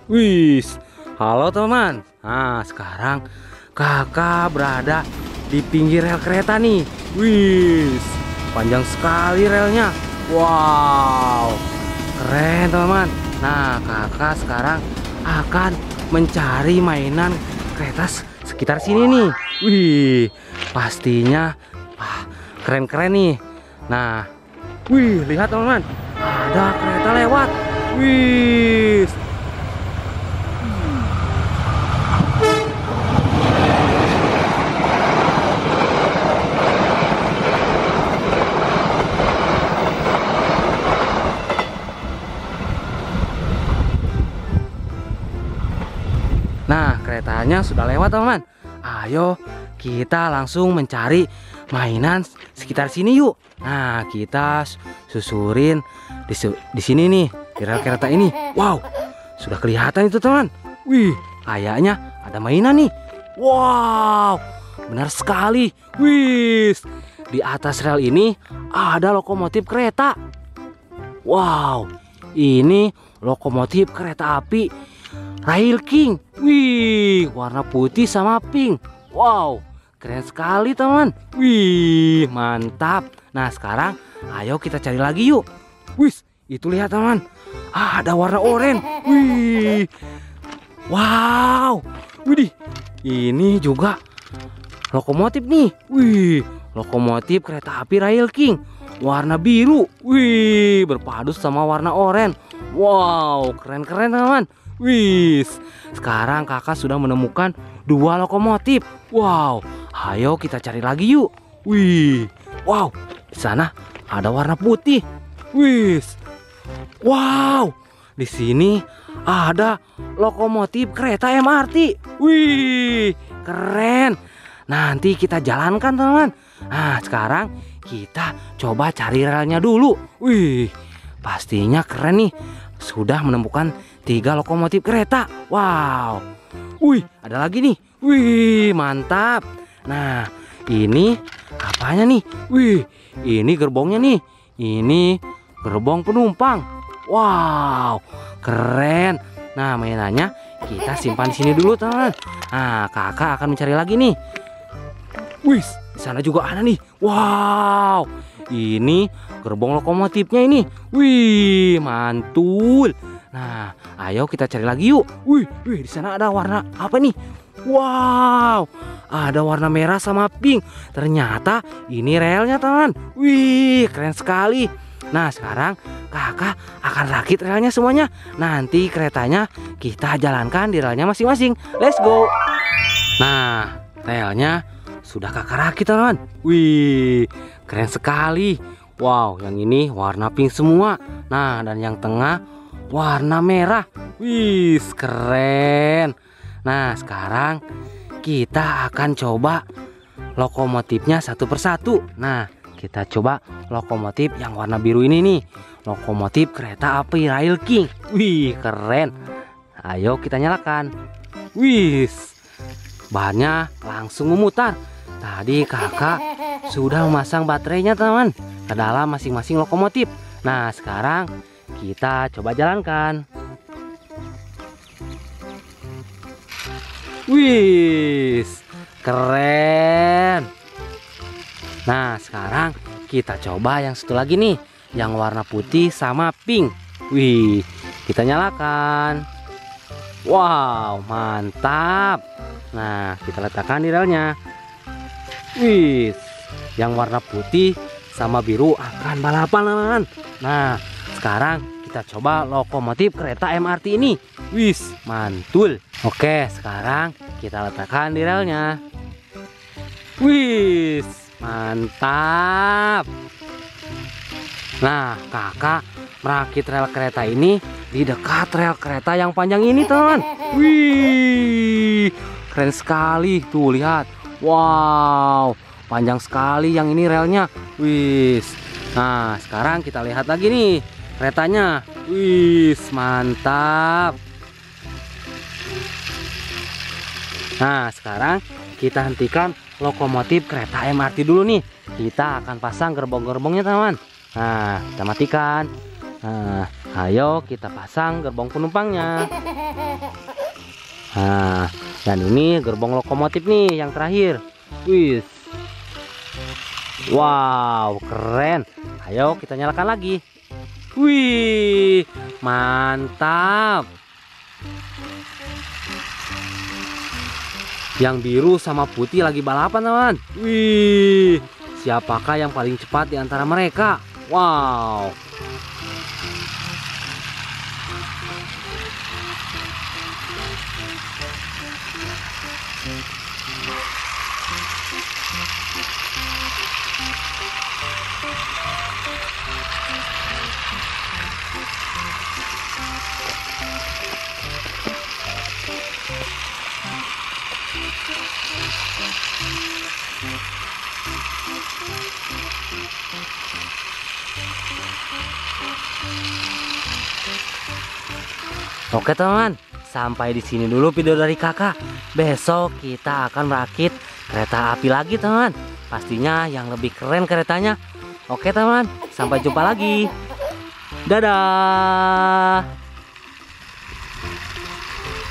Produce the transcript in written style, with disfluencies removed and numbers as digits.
Wih, halo teman. Nah, sekarang kakak berada di pinggir rel kereta nih. Wih, panjang sekali relnya. Wow, keren teman-teman. Nah, kakak sekarang akan mencari mainan kereta sekitar sini nih. Wih, pastinya keren-keren nih. Nah, wih, lihat teman-teman, ada kereta lewat. Wih. Nah, keretanya sudah lewat teman-teman. Ayo kita langsung mencari mainan sekitar sini yuk. Nah, kita susurin di sini nih, di rel kereta ini. Wow, sudah kelihatan itu teman. Wih, kayaknya ada mainan nih. Wow, benar sekali. Wih, di atas rel ini ada lokomotif kereta. Wow, ini lokomotif kereta api Rail King. Wih, warna putih sama pink. Wow, keren sekali teman. Wih, mantap. Nah, sekarang ayo kita cari lagi yuk. Wih, itu lihat teman, ada warna oranye. Wih, wow. Widih, ini juga lokomotif nih. Wih, lokomotif kereta api Rail King warna biru. Wih, berpadu sama warna oranye. Wow, keren-keren teman. Wih, sekarang kakak sudah menemukan 2 lokomotif. Wow, ayo kita cari lagi yuk. Wih, wow, di sana ada warna putih. Wih, wow, di sini ada lokomotif kereta MRT. Wih, keren. Nanti kita jalankan teman. Nah, sekarang kita coba cari relnya dulu. Wih, pastinya keren nih. Sudah menemukan 3 lokomotif kereta. Wow. Wih, ada lagi nih. Wih, mantap. Nah, ini apanya nih? Wih, ini gerbongnya nih. Ini gerbong penumpang. Wow, keren. Nah, mainannya kita simpan di sini dulu, teman. Nah, kakak akan mencari lagi nih. Wih, di sana juga ada nih. Wow, ini gerbong lokomotifnya ini. Wih, mantul. Nah, ayo kita cari lagi yuk. Wih, di sana ada warna apa nih? Wow, ada warna merah sama pink. Ternyata ini relnya teman. Wih, keren sekali. Nah, sekarang kakak akan rakit relnya semuanya. Nanti keretanya kita jalankan di relnya masing-masing. Let's go. Nah, relnya sudah kakak rakit teman. Wih, keren sekali. Wow, yang ini warna pink semua. Nah, dan yang tengah warna merah. Wih, keren. Nah, sekarang kita akan coba lokomotifnya satu persatu. Nah, kita coba lokomotif yang warna biru ini nih. Lokomotif kereta api Rail King. Wih, keren. Ayo kita nyalakan. Wih, bahannya langsung memutar. Tadi kakak sudah memasang baterainya teman ke dalam masing-masing lokomotif. Nah, sekarang kita coba jalankan. Wih, keren. Nah, sekarang kita coba yang satu lagi nih, yang warna putih sama pink. Wih, kita nyalakan. Wow, mantap. Nah, kita letakkan di relnya. Wih, yang warna putih sama biru akan balapan teman. Nah, sekarang kita coba lokomotif kereta MRT ini. Wis, mantul. Oke, sekarang kita letakkan di relnya. Wis, mantap. Nah, kakak merakit rel kereta ini di dekat rel kereta yang panjang ini teman. Wih, keren sekali. Tuh lihat. Wow, panjang sekali yang ini relnya. Wis. Nah, sekarang kita lihat lagi nih keretanya. Wih, mantap. Nah, sekarang kita hentikan lokomotif kereta MRT dulu nih. Kita akan pasang gerbong-gerbongnya teman. Nah, kita matikan. Nah, Ayo kita pasang gerbong penumpangnya. Nah, dan ini gerbong lokomotif nih yang terakhir. Wih. Wow, keren. Ayo kita nyalakan lagi. Wih, mantap. Yang biru sama putih lagi balapan, teman. Wih, siapakah yang paling cepat di antara mereka? Wow. Oke teman, sampai di sini dulu video dari kakak. Besok kita akan merakit kereta api lagi teman. Pastinya yang lebih keren keretanya. Oke teman, sampai jumpa lagi. Dadah.